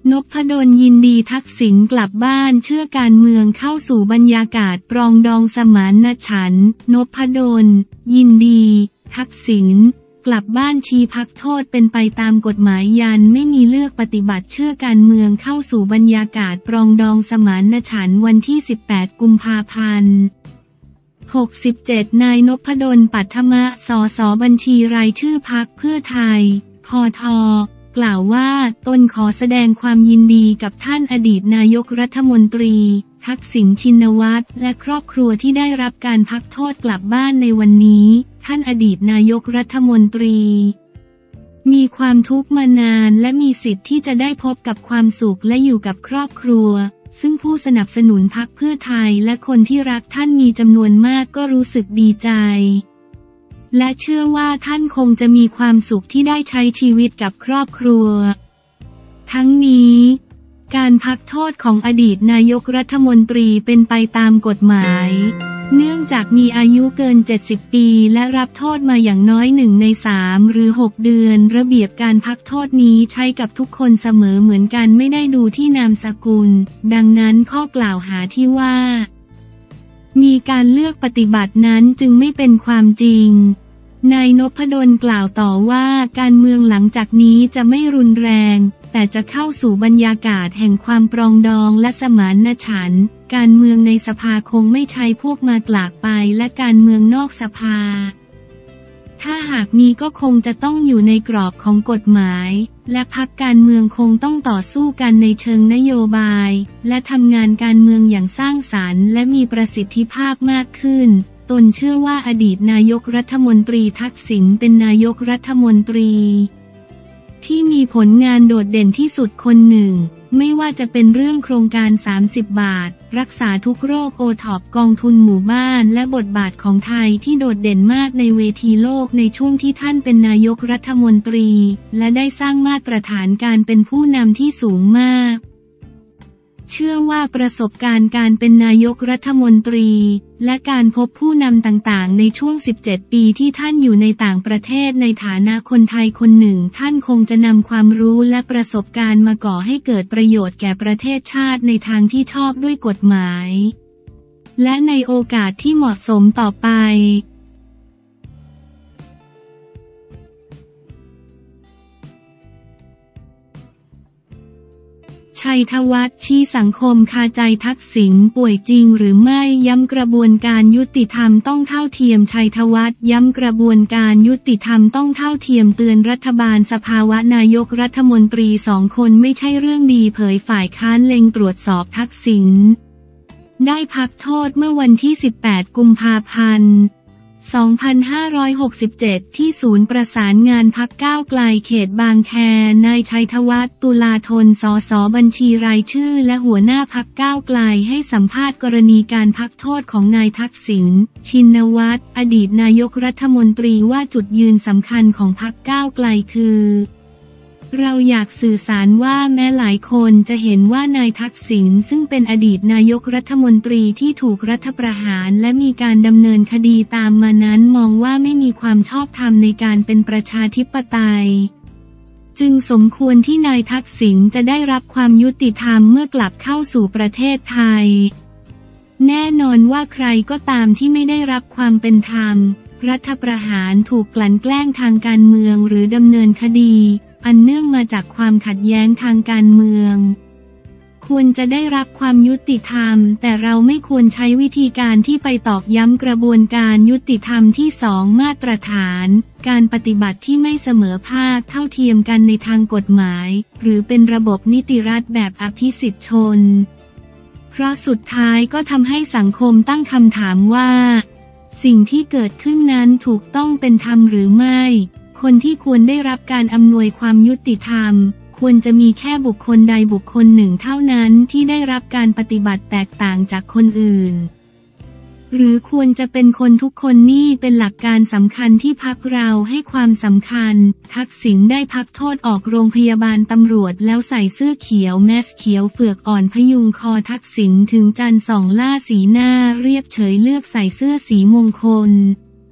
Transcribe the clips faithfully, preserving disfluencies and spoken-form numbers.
นพดลยินดีทักษิณกลับบ้านเชื่อการเมืองเข้าสู่บรรยากาศปรองดองสมานฉันท์นพดลยินดีทักษิณกลับบ้านชี้พักโทษเป็นไปตามกฎหมายยันไม่มีเลือกปฏิบัติเชื่อการเมืองเข้าสู่บรรยากาศปรองดองสมานฉันท์วันที่สิบแปดกุมภาพันธ์หกสิบเจ็ดนายนพดลปัทมะสสบัญชีรายชื่อพรรคเพื่อไทยพทกล่าวว่าตนขอแสดงความยินดีกับท่านอดีตนายกรัฐมนตรีทักษิณชินวัตรและครอบครัวที่ได้รับการพักโทษกลับบ้านในวันนี้ท่านอดีตนายกรัฐมนตรีมีความทุกข์มานานและมีสิทธิ์ที่จะได้พบกับความสุขและอยู่กับครอบครัวซึ่งผู้สนับสนุนพรรคเพื่อไทยและคนที่รักท่านมีจำนวนมากก็รู้สึกดีใจและเชื่อว่าท่านคงจะมีความสุขที่ได้ใช้ชีวิตกับครอบครัวทั้งนี้การพักโทษของอดีตนายกรัฐมนตรีเป็นไปตามกฎหมายเนื่องจากมีอายุเกินเจ็ดสิบปีและรับโทษมาอย่างน้อยหนึ่งในสามหรือหกเดือนระเบียบการพักโทษนี้ใช้กับทุกคนเสมอเหมือนกันไม่ได้ดูที่นามสกุลดังนั้นข้อกล่าวหาที่ว่ามีการเลือกปฏิบัตินั้นจึงไม่เป็นความจริงนายนพดลกล่าวต่อว่าการเมืองหลังจากนี้จะไม่รุนแรงแต่จะเข้าสู่บรรยากาศแห่งความปรองดองและสมานฉันท์การเมืองในสภาคงไม่ใช่พวกมากลากไปและการเมืองนอกสภาถ้าหากมีก็คงจะต้องอยู่ในกรอบของกฎหมายและพรรคการเมืองคงต้องต่อสู้กันในเชิงนโยบายและทำงานการเมืองอย่างสร้างสรรค์และมีประสิทธิภาพมากขึ้นตนเชื่อว่าอดีตนายกรัฐมนตรีทักษิณเป็นนายกรัฐมนตรีที่มีผลงานโดดเด่นที่สุดคนหนึ่งไม่ว่าจะเป็นเรื่องโครงการสามสิบบาทรักษาทุกโรคโอท็อปกองทุนหมู่บ้านและบทบาทของไทยที่โดดเด่นมากในเวทีโลกในช่วงที่ท่านเป็นนายกรัฐมนตรีและได้สร้างมาตรฐานการเป็นผู้นำที่สูงมากเชื่อว่าประสบการณ์การเป็นนายกรัฐมนตรีและการพบผู้นำต่างๆในช่วงสิบเจ็ดปีที่ท่านอยู่ในต่างประเทศในฐานะคนไทยคนหนึ่งท่านคงจะนำความรู้และประสบการณ์มาก่อให้เกิดประโยชน์แก่ประเทศชาติในทางที่ชอบด้วยกฎหมายและในโอกาสที่เหมาะสมต่อไปชัยธวัฒน์ชี้สังคมคาใจทักษิณป่วยจริงหรือไม่ย้ำกระบวนการยุติธรรมต้องเท่าเทียมชัยธวัฒน์ย้ำกระบวนการยุติธรรมต้องเท่าเทียมเตือนรัฐบาลสภาวะนายกรัฐมนตรีสองคนไม่ใช่เรื่องดีเผยฝ่ายค้านเล็งตรวจสอบทักษิณได้พักโทษเมื่อวันที่สิบแปดกุมภาพันธ์สองพันห้าร้อยหกสิบเจ็ดที่ศูนย์ประสานงานพรรคก้าวไกลเขตบางแคนายชัยธวัฒน์ตุลาธนสสบัญชีรายชื่อและหัวหน้าพรรคก้าวไกลให้สัมภาษณ์กรณีการพักโทษของนายทักษิณชินวัตรอดีตนายกรัฐมนตรีว่าจุดยืนสำคัญของพรรคก้าวไกลคือเราอยากสื่อสารว่าแม้หลายคนจะเห็นว่านายทักษิณซึ่งเป็นอดีตนายกรัฐมนตรีที่ถูกรัฐประหารและมีการดำเนินคดีตามมานั้นมองว่าไม่มีความชอบธรรมในการเป็นประชาธิปไตยจึงสมควรที่นายทักษิณจะได้รับความยุติธรรมเมื่อกลับเข้าสู่ประเทศไทยแน่นอนว่าใครก็ตามที่ไม่ได้รับความเป็นธรรมรัฐประหารถูกกลั่นแกล้งทางการเมืองหรือดำเนินคดีอันเนื่องมาจากความขัดแย้งทางการเมืองควรจะได้รับความยุติธรรมแต่เราไม่ควรใช้วิธีการที่ไปตอกย้ำกระบวนการยุติธรรมที่สองมาตรฐานการปฏิบัติที่ไม่เสมอภาคเท่าเทียมกันในทางกฎหมายหรือเป็นระบบนิติรัฐแบบอภิสิทธิชนเพราะสุดท้ายก็ทำให้สังคมตั้งคำถามว่าสิ่งที่เกิดขึ้นนั้นถูกต้องเป็นธรรมหรือไม่คนที่ควรได้รับการอำนวยความยุติธรรมควรจะมีแค่บุคคลใดบุคคลหนึ่งเท่านั้นที่ได้รับการปฏิบัติแตกต่างจากคนอื่นหรือควรจะเป็นคนทุกคนนี่เป็นหลักการสำคัญที่พรรคเราให้ความสำคัญทักษิณได้พักโทษออกโรงพยาบาลตำรวจแล้วใส่เสื้อเขียวแมสเขียวเฟือกอ่อนพยุงคอทักษิณถึงจันทร์ส่องล่าสีหน้าเรียบเฉยเลือกใส่เสื้อสีมงคล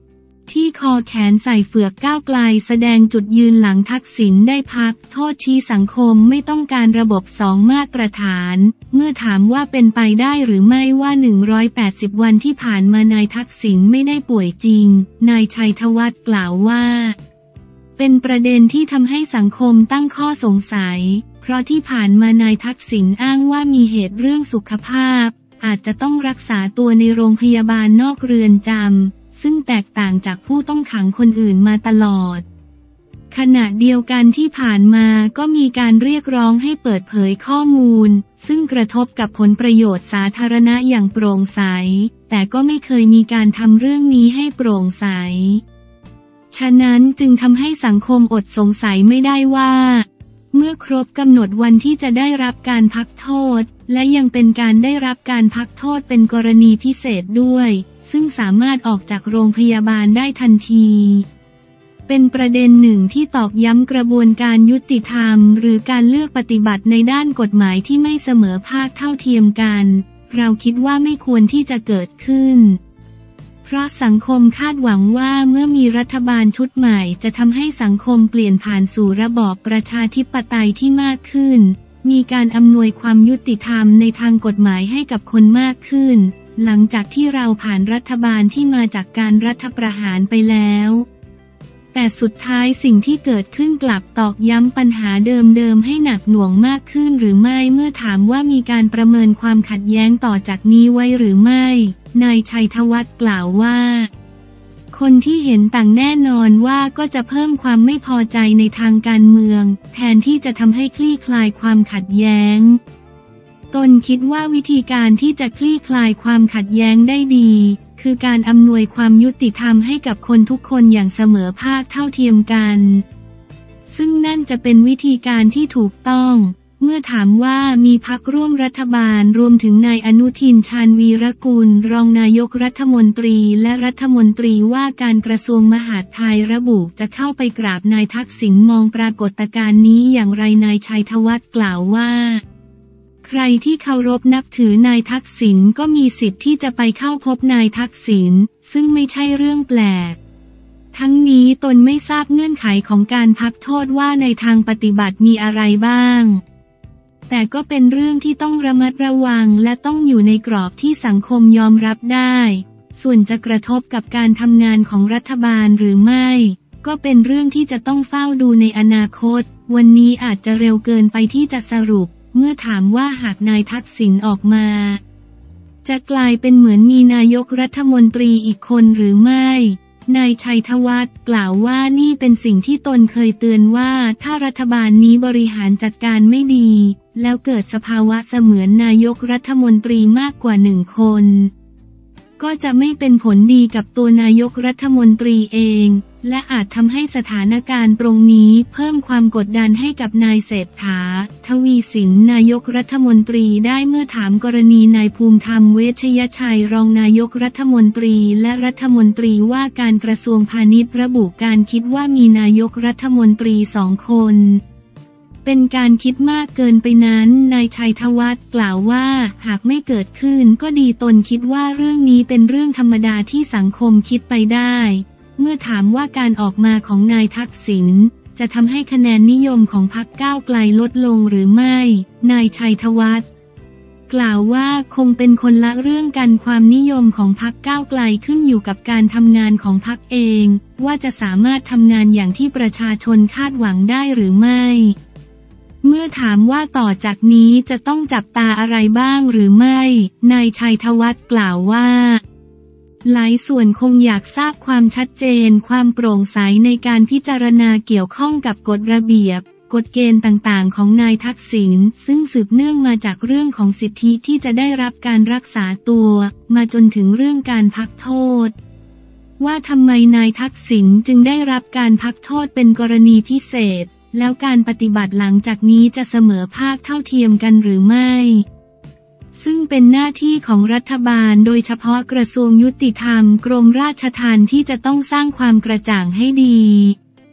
ที่คอแขนใส่เฝือกก้าวไกลแสดงจุดยืนหลังทักษิณได้พักโทษชี้สังคมไม่ต้องการระบบสองมาตรฐานเมื่อถามว่าเป็นไปได้หรือไม่ว่าหนึ่งร้อยแปดสิบวันที่ผ่านมานายทักษิณไม่ได้ป่วยจริงนายชัยธวัฒน์กล่าวว่าเป็นประเด็นที่ทำให้สังคมตั้งข้อสงสัยเพราะที่ผ่านมานายทักษิณอ้างว่ามีเหตุเรื่องสุขภาพอาจจะต้องรักษาตัวในโรงพยาบาลนอกเรือนจำซึ่งแตกต่างจากผู้ต้องขังคนอื่นมาตลอดขณะเดียวกันที่ผ่านมาก็มีการเรียกร้องให้เปิดเผยข้อมูลซึ่งกระทบกับผลประโยชน์สาธารณะอย่างโปร่งใสแต่ก็ไม่เคยมีการทำเรื่องนี้ให้โปร่งใสฉะนั้นจึงทำให้สังคมอดสงสัยไม่ได้ว่าเมื่อครบกำหนดวันที่จะได้รับการพักโทษและยังเป็นการได้รับการพักโทษเป็นกรณีพิเศษด้วยซึ่งสามารถออกจากโรงพยาบาลได้ทันทีเป็นประเด็นหนึ่งที่ตอกย้ำกระบวนการยุติธรรมหรือการเลือกปฏิบัติในด้านกฎหมายที่ไม่เสมอภาคเท่าเทียมกันเราคิดว่าไม่ควรที่จะเกิดขึ้นเพราะสังคมคาดหวังว่าเมื่อมีรัฐบาลชุดใหม่จะทำให้สังคมเปลี่ยนผ่านสู่ระบอบประชาธิปไตยที่มากขึ้นมีการอำนวยความยุติธรรมในทางกฎหมายให้กับคนมากขึ้นหลังจากที่เราผ่านรัฐบาลที่มาจากการรัฐประหารไปแล้วแต่สุดท้ายสิ่งที่เกิดขึ้นกลับตอกย้ำปัญหาเดิมๆให้หนักหน่วงมากขึ้นหรือไม่เมื่อถามว่ามีการประเมินความขัดแย้งต่อจากนี้ไว้หรือไม่นายชัยธวัฒน์กล่าวว่าคนที่เห็นต่างแน่นอนว่าก็จะเพิ่มความไม่พอใจในทางการเมืองแทนที่จะทำให้คลี่คลายความขัดแย้งตนคิดว่าวิธีการที่จะคลี่คลายความขัดแย้งได้ดีคือการอำนวยความยุติธรรมให้กับคนทุกคนอย่างเสมอภาคเท่าเทียมกันซึ่งนั่นจะเป็นวิธีการที่ถูกต้องเมื่อถามว่ามีพรรคร่วมรัฐบาลรวมถึงนายอนุทินชาญวีรกุลรองนายกรัฐมนตรีและรัฐมนตรีว่าการกระทรวงมหาดไทยระบุจะเข้าไปกราบนายทักษิณมองปรากฏการณ์นี้อย่างไรนายชัยธวัฒน์กล่าวว่าใครที่เคารพนับถือนายทักษิณก็มีสิทธิ์ที่จะไปเข้าพบนายทักษิณซึ่งไม่ใช่เรื่องแปลกทั้งนี้ตนไม่ทราบเงื่อนไขของการพักโทษว่าในทางปฏิบัติมีอะไรบ้างแต่ก็เป็นเรื่องที่ต้องระมัดระวังและต้องอยู่ในกรอบที่สังคมยอมรับได้ส่วนจะกระทบกับการทำงานของรัฐบาลหรือไม่ก็เป็นเรื่องที่จะต้องเฝ้าดูในอนาคตวันนี้อาจจะเร็วเกินไปที่จะสรุปเมื่อถามว่าหากนายทักษิณออกมาจะกลายเป็นเหมือนมีนายกรัฐมนตรีอีกคนหรือไม่นายชัยธวัฒน์กล่าวว่านี่เป็นสิ่งที่ตนเคยเตือนว่าถ้ารัฐบาลนี้บริหารจัดการไม่ดีแล้วเกิดสภาวะเสมือนนายกรัฐมนตรีมากกว่าหนึ่งคนก็จะไม่เป็นผลดีกับตัวนายกรัฐมนตรีเองและอาจทำให้สถานการณ์ตรงนี้เพิ่มความกดดันให้กับนายเศรษฐาทวีสินนายกรัฐมนตรีได้เมื่อถามกรณีนายภูมิธรรมเวชยชัยรองนายกรัฐมนตรีและรัฐมนตรีว่าการกระทรวงพาณิชย์ระบุการคิดว่ามีนายกรัฐมนตรีสองคนเป็นการคิดมากเกินไปนั้นนายชัยธวัฒน์กล่าวว่าหากไม่เกิดขึ้นก็ดีตนคิดว่าเรื่องนี้เป็นเรื่องธรรมดาที่สังคมคิดไปได้เมื่อถามว่าการออกมาของนายทักษิณจะทำให้คะแนนนิยมของพรรคก้าวไกลลดลงหรือไม่นายชัยธวัฒน์กล่าวว่าคงเป็นคนละเรื่องกันความนิยมของพรรคก้าวไกลขึ้นอยู่กับการทำงานของพรรคเองว่าจะสามารถทำงานอย่างที่ประชาชนคาดหวังได้หรือไม่เมื่อถามว่าต่อจากนี้จะต้องจับตาอะไรบ้างหรือไม่นายชัยธวัฒน์กล่าวว่าหลายส่วนคงอยากทราบความชัดเจนความโปร่งใสในการพิจารณาเกี่ยวข้องกับกฎระเบียบกฎเกณฑ์ต่างๆของนายทักษิณซึ่งสืบเนื่องมาจากเรื่องของสิทธิที่จะได้รับการรักษาตัวมาจนถึงเรื่องการพักโทษว่าทำไมนายทักษิณจึงได้รับการพักโทษเป็นกรณีพิเศษแล้วการปฏิบัติหลังจากนี้จะเสมอภาคเท่าเทียมกันหรือไม่ซึ่งเป็นหน้าที่ของรัฐบาลโดยเฉพาะกระทรวงยุติธรรมกรมราชทัณฑ์ที่จะต้องสร้างความกระจ่างให้ดี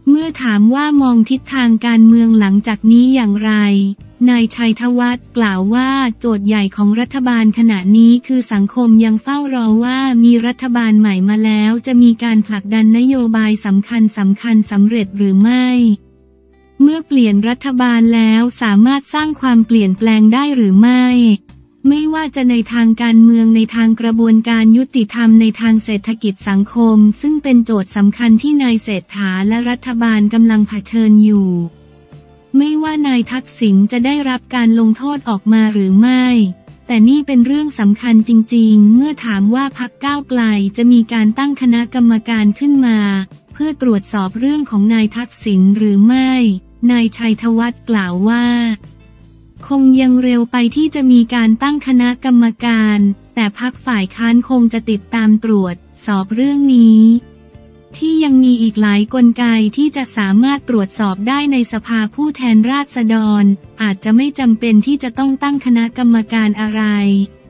เมื่อถามว่ามองทิศทางการเมืองหลังจากนี้อย่างไรนายชัยธวัฒน์กล่าวว่าโจทย์ใหญ่ของรัฐบาลขณะนี้คือสังคมยังเฝ้ารอว่ามีรัฐบาลใหม่มาแล้วจะมีการผลักดันนโยบายสำคัญสำคัญสำเร็จหรือไม่เมื่อเปลี่ยนรัฐบาลแล้วสามารถสร้างความเปลี่ยนแปลงได้หรือไม่ไม่ว่าจะในทางการเมืองในทางกระบวนการยุติธรรมในทางเศรษฐกิจสังคมซึ่งเป็นโจทย์สำคัญที่นายเศรษฐาและรัฐบาลกำลังเผชิญอยู่ไม่ว่านายทักษิณจะได้รับการลงโทษออกมาหรือไม่แต่นี่เป็นเรื่องสำคัญจริงๆเมื่อถามว่าพรรคก้าวไกลจะมีการตั้งคณะกรรมการขึ้นมาเพื่อตรวจสอบเรื่องของนายทักษิณหรือไม่นายชัยธวัฒน์กล่าวว่าคงยังเร็วไปที่จะมีการตั้งคณะกรรมการแต่พรรคฝ่ายค้านคงจะติดตามตรวจสอบเรื่องนี้ที่ยังมีอีกหลายกลไกที่จะสามารถตรวจสอบได้ในสภาผู้แทนราษฎรอาจจะไม่จำเป็นที่จะต้องตั้งคณะกรรมการอะไร